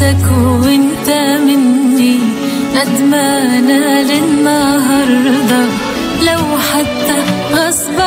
سبتك وانت مني ندمانة للنهاردة، لو حتى غصب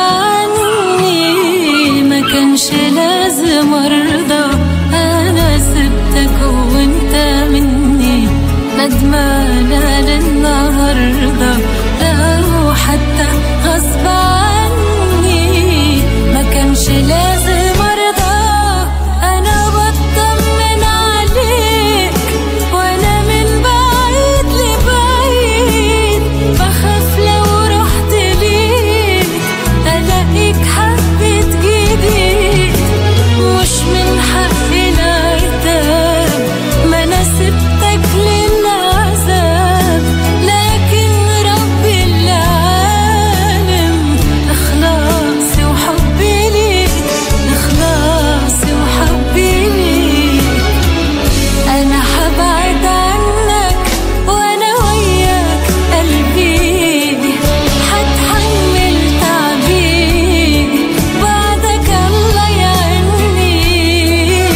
عني ما كانش لازم ارضى. انا سبتك وانت مني ندمانة للنهاردة، لو حتى غصب عني ما كانش لازم ارضى. انا بطمن عليك وانا من بعيد لبعيد، بخاف لو رحت ليك الاقيك حبيت جديد. مش من حقي العتاب، ما انا سبتك للعذاب، لكن ربي العالم اخلاصي وحبي ليك، اخلاصي وحبي ليك. انا حبعد عنك وانا وياك قلبي، حتحمل تعبي بعدك الله يعيني.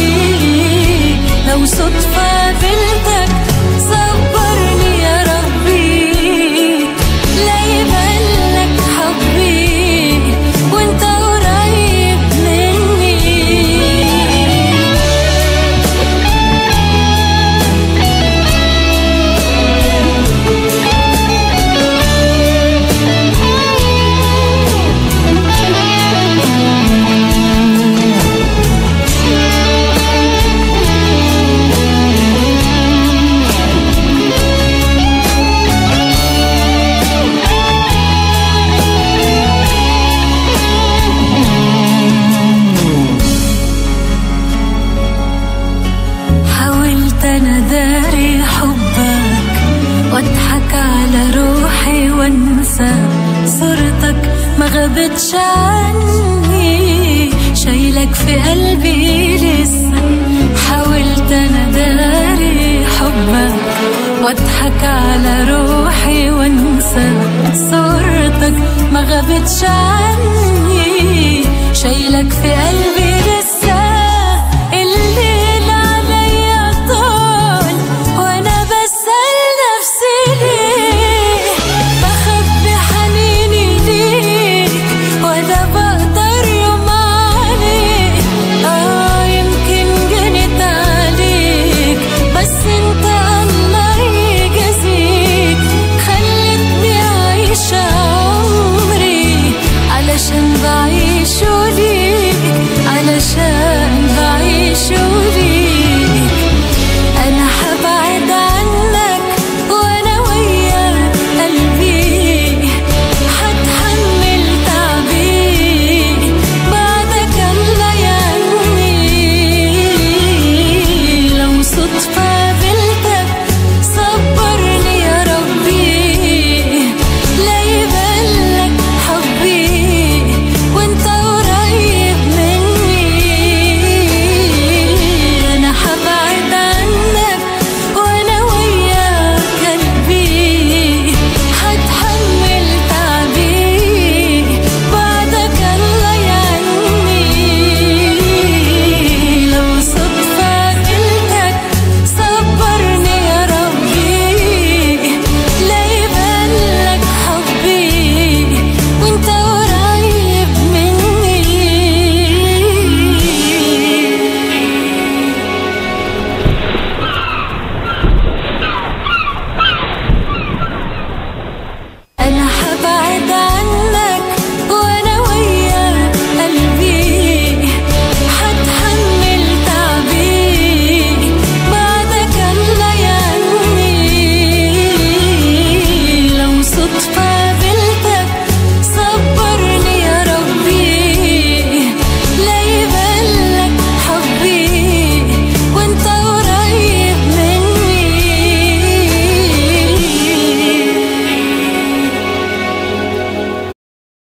لو صدفة قابلتك صبرني يا ربي، لا يبانلك حبي وانت قريب مني. حاولت انا داري حبك واضحك على روحي وانسى صورتك ما غابتش عني، شايلك في قلبي لسه. حاولت انا داري حبك واضحك على روحي وانسى صورتك ما غابتش عني، شايلك في قلبي